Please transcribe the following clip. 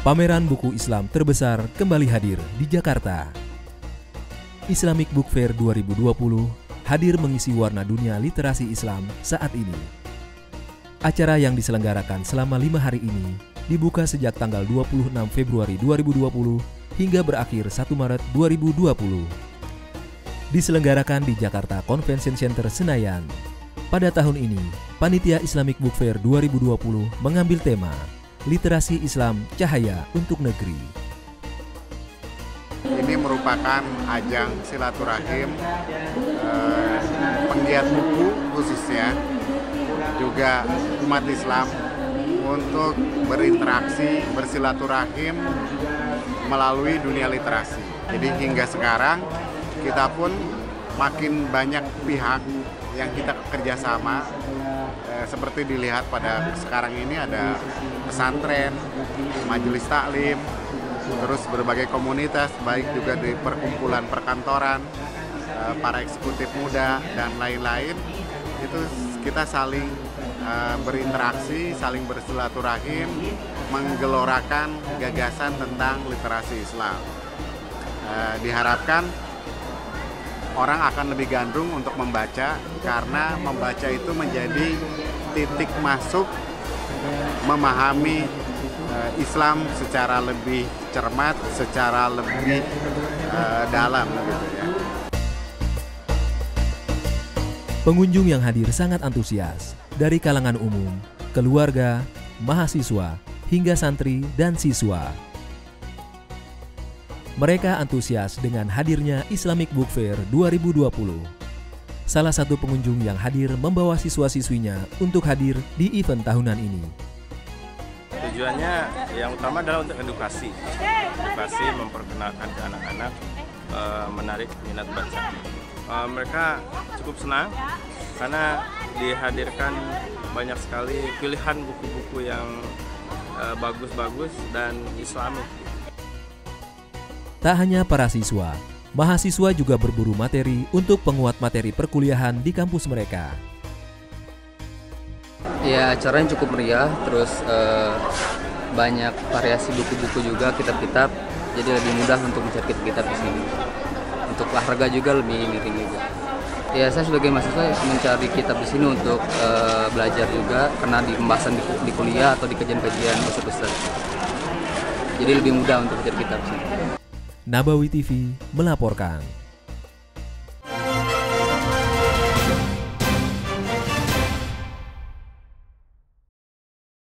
Pameran buku Islam terbesar kembali hadir di Jakarta. Islamic Book Fair 2020 hadir mengisi warna dunia literasi Islam saat ini. Acara yang diselenggarakan selama 5 hari ini dibuka sejak tanggal 26 Februari 2020 hingga berakhir 1 Maret 2020. Diselenggarakan di Jakarta Convention Center Senayan. Pada tahun ini, Panitia Islamic Book Fair 2020 mengambil tema Literasi Islam Cahaya untuk Negeri. Ini merupakan ajang silaturahim penggiat buku khususnya, juga umat Islam untuk berinteraksi, bersilaturahim melalui dunia literasi. Jadi hingga sekarang kita pun makin banyak pihak yang kita kerjasama, seperti dilihat pada sekarang ini ada pesantren, majelis taklim, terus berbagai komunitas, baik juga di perkumpulan perkantoran, para eksekutif muda, dan lain-lain. Itu kita saling berinteraksi, saling bersilaturahim, menggelorakan gagasan tentang literasi Islam. Diharapkan orang akan lebih gandrung untuk membaca, karena membaca itu menjadi titik masuk memahami Islam secara lebih cermat, secara lebih dalam gitu ya. Pengunjung yang hadir sangat antusias, dari kalangan umum, keluarga, mahasiswa, hingga santri dan siswa. Mereka antusias dengan hadirnya Islamic Book Fair 2020. Salah satu pengunjung yang hadir membawa siswa-siswinya untuk hadir di event tahunan ini. Tujuannya yang utama adalah untuk edukasi, memperkenalkan ke anak-anak, menarik minat baca. Mereka cukup senang karena dihadirkan banyak sekali pilihan buku-buku yang bagus-bagus dan Islami. Tak hanya para siswa, mahasiswa juga berburu materi untuk penguat materi perkuliahan di kampus mereka. Ya, acaranya cukup meriah, terus banyak variasi buku-buku juga, kitab-kitab, jadi lebih mudah untuk mencari kitab-kitab di sini. Untuk harga juga lebih miring juga. Ya, saya sebagai mahasiswa mencari kitab di sini untuk belajar juga, karena di pembahasan di kuliah atau di kajian-kajian besar-besar. Jadi lebih mudah untuk mencari kitab di sini. Nabawi TV melaporkan.